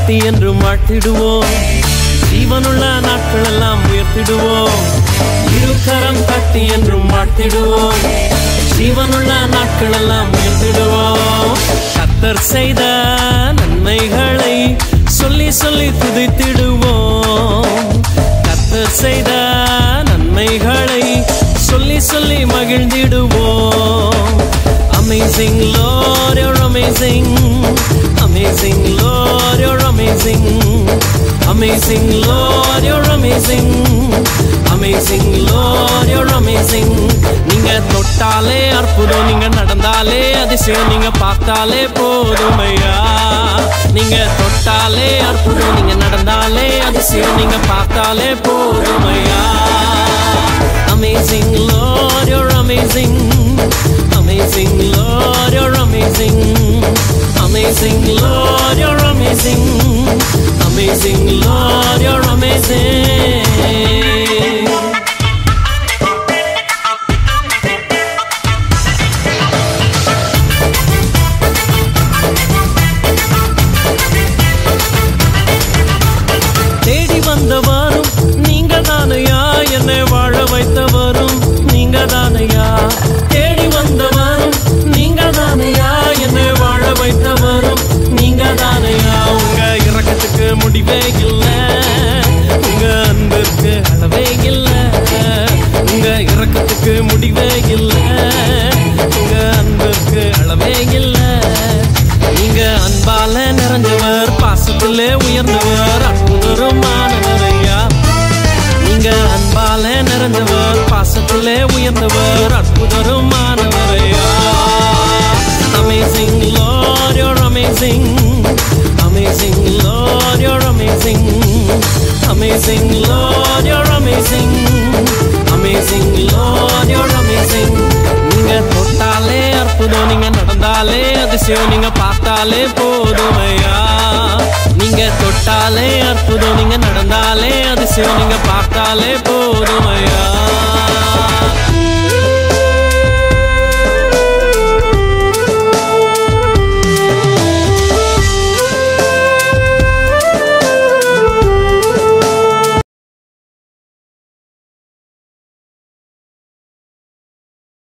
சக்தி என்று மாற்றிடுவோம். ஜீவனுள்ள நாட்கள் எல்லாம் உயர்த்திடுவோம். இருகரம் தட்டி என்று மாற்றிடுவோம். ஜீவனுள்ள நாட்கள் எல்லாம் உயர்த்திடுவோம். கர்த்தர் செய்த நன்மைகளை சொல்லி சொல்லி துதித்திடுவோம். கர்த்தர் செய்த நன்மைகளை சொல்லி சொல்லி மகிழ்ந்திடுவோம். Amazing Lord, you're amazing. Amazing Lord, you're amazing. Amazing Lord, you're amazing. Amazing Lord, you're amazing. நீங்க தொட்டாலே அற்புதம், நீங்க நடந்தாலே அதிசயம், நீங்க பார்த்தாலே போதுமையா. நீங்க தொட்டாலே அற்புதம், நீங்க நடந்தாலே அதிசயம், நீங்க பார்த்தாலே போதுமையா. Amazing Lord, you're amazing. Amazing Lord, you're amazing. Amazing Lord, you're amazing. Amazing Lord, you're amazing. தேடி வந்தவரும் நீங்க தானையா, என்னை வாழ வைத்தவரும் நீங்க தானையா. தேடி வந்தவரும் நீங்க தானையா, என்னை வாழ வைத்தவரும் நீங்க தானையா. உங்க இரக்கத்துக்கு முடிவே இல்லை, உங்க அன்பிற்கு அளவே இல்லை. உங்க இரக்கத்துக்கு முடிவே இல்லை, உங்க அன்பிற்கு அளவே இல்லை. நீங்க அன்பால நிறைஞ்சவர், பாசத்திலே உயர்ந்தவர், அற்புதருமானவரையா. நீங்க அன்பால நிறைஞ்சவர், பாசத்திலே உயர்ந்தவர், அற்புதருமானவரையா. Amazing Lord, you're amazing. Amazing Lord, you're amazing. Amazing Lord, you're amazing. Amazing Lord, you're amazing. நீங்க தொட்டாலே அற்புதம், நீங்க நடந்தாலே அதிசயம், நீங்க பார்த்தாலே போதுமையா. நீங்க தொட்டாலே அற்புதம், நீங்க நடந்தாலே அதிசயம், நீங்க பார்த்தாலே போதுமையா.